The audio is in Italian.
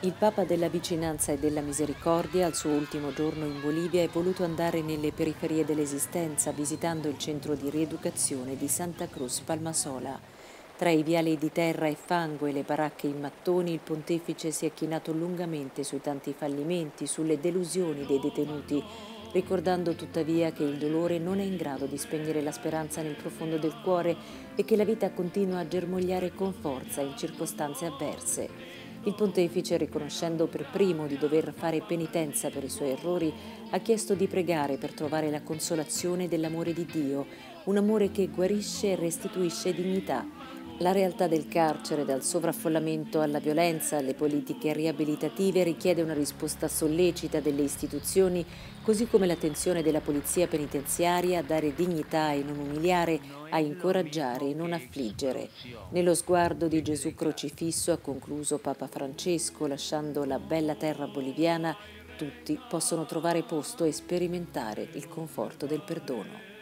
Il Papa della Vicinanza e della Misericordia, al suo ultimo giorno in Bolivia, è voluto andare nelle periferie dell'esistenza, visitando il centro di rieducazione di Santa Cruz Palmasola. Tra i viali di terra e fango e le baracche in mattoni, il pontefice si è chinato lungamente sui tanti fallimenti, sulle delusioni dei detenuti, ricordando tuttavia che il dolore non è in grado di spegnere la speranza nel profondo del cuore e che la vita continua a germogliare con forza in circostanze avverse. Il pontefice, riconoscendo per primo di dover fare penitenza per i suoi errori, ha chiesto di pregare per trovare la consolazione dell'amore di Dio, un amore che guarisce e restituisce dignità. La realtà del carcere, dal sovraffollamento alla violenza, alle politiche riabilitative, richiede una risposta sollecita delle istituzioni, così come l'attenzione della polizia penitenziaria a dare dignità e non umiliare, a incoraggiare e non affliggere. Nello sguardo di Gesù crocifisso, ha concluso Papa Francesco, lasciando la bella terra boliviana, tutti possono trovare posto e sperimentare il conforto del perdono.